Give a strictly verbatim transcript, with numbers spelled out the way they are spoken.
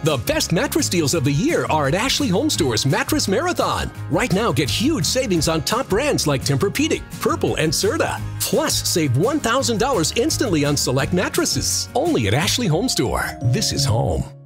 The best mattress deals of the year are at Ashley Home Store's Mattress Marathon. Right now, get huge savings on top brands like Tempur-Pedic, Purple, and Serta. Plus, save one thousand dollars instantly on select mattresses. Only at Ashley Home Store. This is home.